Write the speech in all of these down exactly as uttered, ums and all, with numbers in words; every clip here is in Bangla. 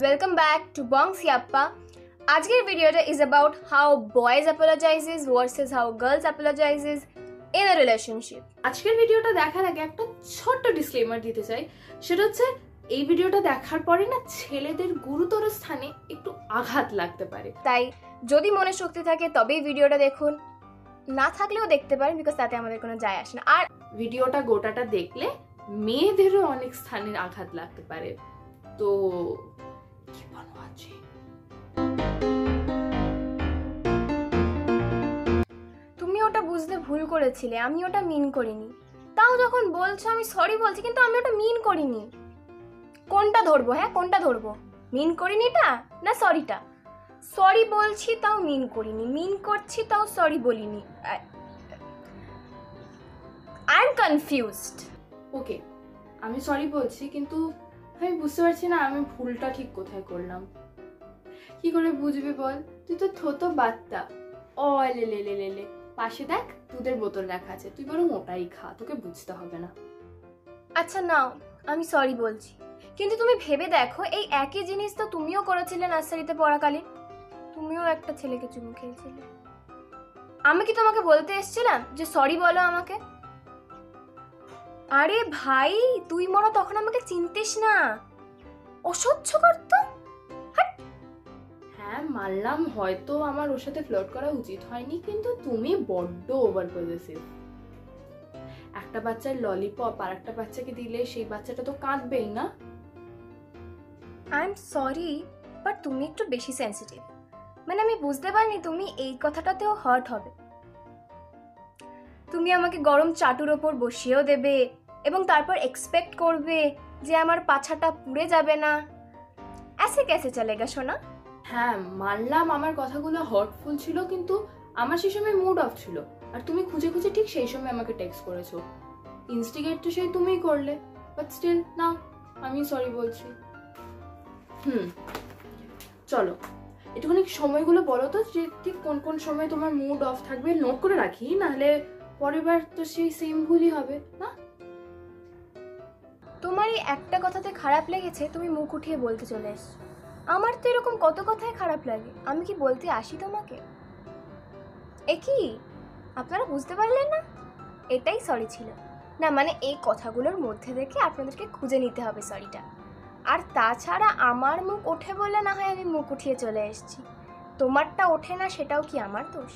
Welcome back to Bongs Yappa. আজকের ভিডিওটা is about how boys apologizes versus how girls apologizes in a relationship. আজকের ভিডিওটা দেখার আগে একটা ছোট্ট ডিসক্লেমার দিতে চাই, সেটা হচ্ছে এই ভিডিওটা দেখার পরে না ছেলেদের গুরুতর স্থানে একটু আঘাত লাগতে পারে, তাই যদি মনে শক্তি থাকে তবেই ভিডিওটা দেখুন, না থাকলেও দেখতে পারেন, বিকজ তাতে আমাদের কোনো যায় আসে না। আর ভিডিওটা গোটাটা দেখলে মেয়েদেরও অনেক স্থানের আঘাত লাগতে পারে, তো কি বলবো আছে। তুমি ওটা বুঝতে ভুল করেছিলে, আমি ওটা মিন করিনি। তাও যখন বলছো আমি সরি বলছি, কিন্তু আমি ওটা মিন করিনি। কোনটা ধরবো? হ্যাঁ কোনটা ধরবো? মিন করিনি এটা না সরিটা? সরি বলছি তাও মিন করিনি, মিন করছি তাও সরি বলিনি। I am confused. ওকে, আমি সরি বলছি, কিন্তু আমি বুঝতে পারছি না আমি ভুলটা ঠিক কোথায় করলাম। কি করে বুঝবি বল? তুই তো ছোট বাচ্চা। ও লে লে লে লে পাশে দেখ দুধের বোতল রাখা আছে, তুই বরং ওটাই খা, তোকে বুঝতে হবে না। আচ্ছা নাও, আমি সরি বলছি, কিন্তু তুমি ভেবে দেখো এই একই জিনিস তো তুমিও করেছিলে নার্সারিতে পড়াকালীন। তুমিও একটা ছেলেকে চুমু খেয়েছিলে। আমি কি তোমাকে বলতে এসেছিলাম যে সরি বলো আমাকে? আরে ভাই, তুই মরা তখন আমাকে চিনতিস না। অসহ্য করতো। হ্যাঁ মানলাম, হয়তো আমার ওর সাথে ফ্লার্ট করা উচিত হয়নি, কিন্তু তুমি বড্ড ওভার পজেসিভ। একটা বাচ্চার ললিপপ আর একটা বাচ্চাকে দিলে সেই বাচ্চাটা তো কাঁদবেই না। আই এম সরি, বাট তুমি একটু বেশি সেন্সিটিভ। মানে আমি বুঝতে পারিনি তুমি এই কথাটাতেও হার্ট হবে। তুমি আমাকে গরম চাটুর ওপর বসিয়েও দেবে এবং তারপর এক্সপেক্ট করবে যে আমার পাছাটা পুড়ে যাবে না। এসে কেসে চলেগা সোনা? হ্যাঁ মানলাম আমার কথাগুলো হার্টফুল ছিল, কিন্তু আমার সেই সময় মুড অফ ছিল, আর তুমি খুঁজে খুঁজে ঠিক সেই সময় আমাকে টেক্সট করেছো। ইনস্টিগেট তো সেই তুমিই করলে, বাট স্টিল না, আমি সরি বলছি। হুম চলো একটুখানি সময়গুলো বলো তো, যে ঠিক কোন কোন সময় তোমার মুড অফ থাকবে, নোট করে রাখি, নাহলে পরের বার তো সেই সেম ভুলই হবে না। তোমার এই একটা কথাতে খারাপ লেগেছে, তুমি মুখ উঠিয়ে বলতে চলে এসছো। আমার তো এরকম কত কথায় খারাপ লাগে, আমি কি বলতে আসি তোমাকে? এ কি আপনারা বুঝতে পারলেন না? এটাই সরি ছিল না, মানে এই কথাগুলোর মধ্যে থেকে আপনাদেরকে খুঁজে নিতে হবে সরিটা। আর তাছাড়া আমার মুখ ওঠে বলে না হয় আমি মুখ উঠিয়ে চলে এসেছি, তোমারটা ওঠে না সেটাও কি আমার দোষ?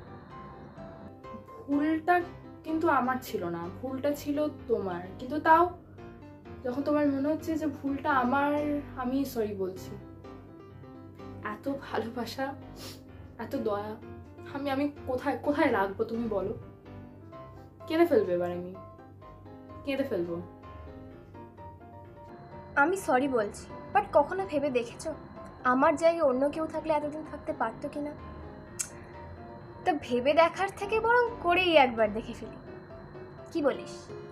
ভুলটা কিন্তু আমার ছিল না, ভুলটা ছিল তোমার, কিন্তু তাও যখন তোমার মনে হচ্ছে যে ভুলটা আমার, আমি সরি বলছি। এত ভালোবাসা, এত দয়া, আমি আমি কোথায় কোথায় রাখবো তুমি বলো? কেঁদে ফেলবে এবার, আমি কেঁদে ফেলবো। আমি সরি বলছি, বাট কখনো ভেবে দেখেছো আমার জায়গায় অন্য কেউ থাকলে এতদিন থাকতে পারতো কিনা? তো ভেবে দেখার থেকে বরং করেই একবার দেখে ফেলি, কি বলিস?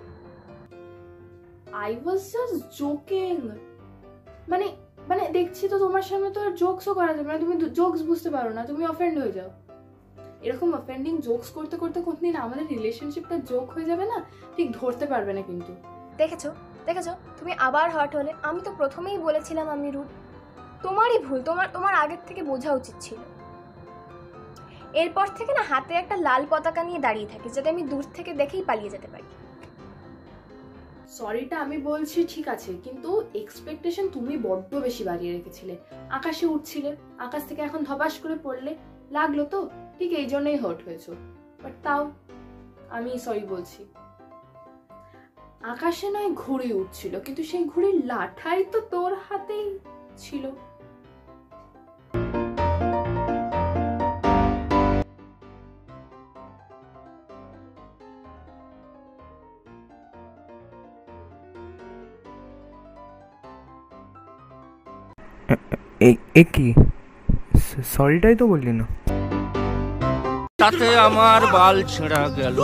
I was just joking. মানে মানে দেখছি তো তোমার সামনে তো আর জোকসও করা যাবে না, তুমি জোকস বুঝতে পারো না, তুমি অফেন্ড হয়ে যাও। এরকম অফেন্ডিং জোকস করতে করতে কোনদিন আমাদের রিলেশনশিপটা জোক হয়ে যাবে না, ঠিক ধরতে পারবে না। কিন্তু দেখেছো দেখেছো তুমি আবার হার্ট হলে। আমি তো প্রথমেই বলেছিলাম আমি রুড। তোমারই ভুল, তোমার তোমার আগের থেকে বোঝা উচিত ছিল। এরপর থেকে না হাতে একটা লাল পতাকা নিয়ে দাঁড়িয়ে থাকি, যাতে আমি দূর থেকে দেখেই পালিয়ে যেতে পারি। সরিটা আমি বলছি ঠিক আছে, কিন্তু এক্সপেকটেশন তুমি বড্ড বেশি বাড়িয়ে রেখেছিলে। আকাশে উঠছিলে, আকাশ থেকে এখন ধপাস করে পড়লে, লাগলো তো, ঠিক এই জন্যই হার্ট হয়েছো। বাট তাও আমি সরি বলছি। আকাশে নয় ঘুড়ি উঠছিল, কিন্তু সেই ঘুড়ির লাঠাই তো তোর হাতেই ছিল। এ কি সরিটাই তো বললি না? তাতে আমার বাল ছেঁড়া গেল।